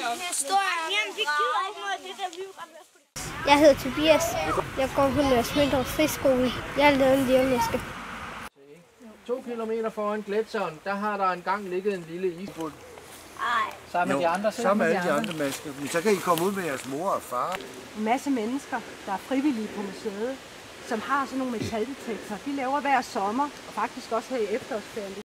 Jeg hedder Tobias. Jeg går på Nørre Smøndrup Friskole. Jeg er lavet en levneske. 2 kilometer foran gletsjeren, der har der engang ligget en lille isbund. Sammen med de andre? Sammen med alle de andre mennesker. Men så kan I komme ud med jeres mor og far. En masse mennesker, der er frivillige på museet, som har sådan nogle metaldetektorer. De laver hver sommer, og faktisk også her i efterårsferien.